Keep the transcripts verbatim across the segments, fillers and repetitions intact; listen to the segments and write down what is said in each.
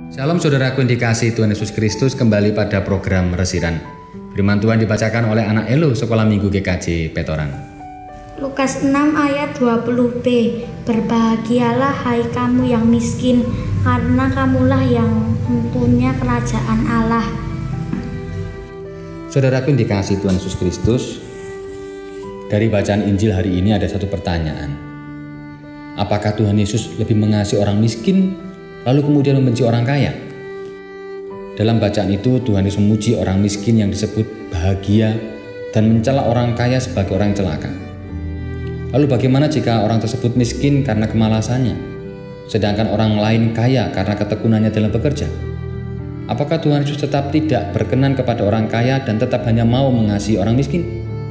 Shalom saudaraku yang dikasihi Tuhan Yesus Kristus, kembali pada program Resiran. Firman Tuhan dibacakan oleh anak Elo Sekolah Minggu G K J Petoran. Lukas enam ayat dua puluh b. Berbahagialah hai kamu yang miskin, karena kamulah yang mempunyai kerajaan Allah. Saudaraku yang dikasihi Tuhan Yesus Kristus, dari bacaan Injil hari ini ada satu pertanyaan. Apakah Tuhan Yesus lebih mengasihi orang miskin lalu kemudian membenci orang kaya? Dalam bacaan itu Tuhan Yesus memuji orang miskin yang disebut bahagia dan mencela orang kaya sebagai orang yang celaka. Lalu bagaimana jika orang tersebut miskin karena kemalasannya, sedangkan orang lain kaya karena ketekunannya dalam bekerja? Apakah Tuhan Yesus tetap tidak berkenan kepada orang kaya dan tetap hanya mau mengasihi orang miskin?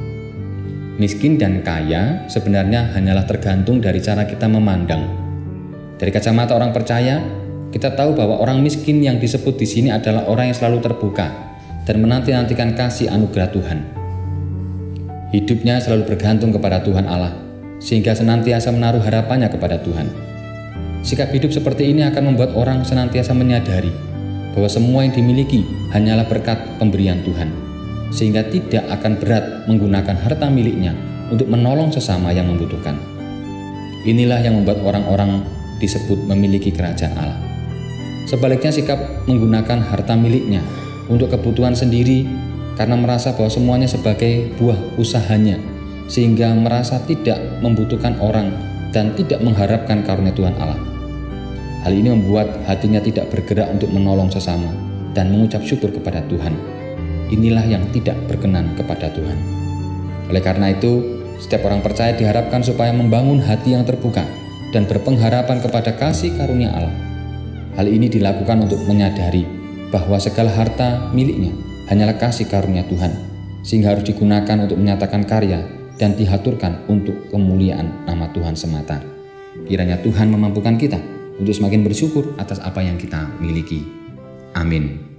Miskin dan kaya sebenarnya hanyalah tergantung dari cara kita memandang. Dari kacamata orang percaya, kita tahu bahwa orang miskin yang disebut di sini adalah orang yang selalu terbuka dan menanti-nantikan kasih anugerah Tuhan. Hidupnya selalu bergantung kepada Tuhan Allah, sehingga senantiasa menaruh harapannya kepada Tuhan. Sikap hidup seperti ini akan membuat orang senantiasa menyadari bahwa semua yang dimiliki hanyalah berkat pemberian Tuhan, sehingga tidak akan berat menggunakan harta miliknya untuk menolong sesama yang membutuhkan. Inilah yang membuat orang-orang disebut memiliki kerajaan Allah. Sebaliknya, sikap menggunakan harta miliknya untuk kebutuhan sendiri karena merasa bahwa semuanya sebagai buah usahanya, sehingga merasa tidak membutuhkan orang dan tidak mengharapkan karunia Tuhan Allah. Hal ini membuat hatinya tidak bergerak untuk menolong sesama dan mengucap syukur kepada Tuhan. Inilah yang tidak berkenan kepada Tuhan. Oleh karena itu, setiap orang percaya diharapkan supaya membangun hati yang terbuka dan berpengharapan kepada kasih karunia Allah. Hal ini dilakukan untuk menyadari bahwa segala harta miliknya hanyalah kasih karunia Tuhan, sehingga harus digunakan untuk menyatakan karya dan dihaturkan untuk kemuliaan nama Tuhan semata. Kiranya Tuhan memampukan kita untuk semakin bersyukur atas apa yang kita miliki. Amin.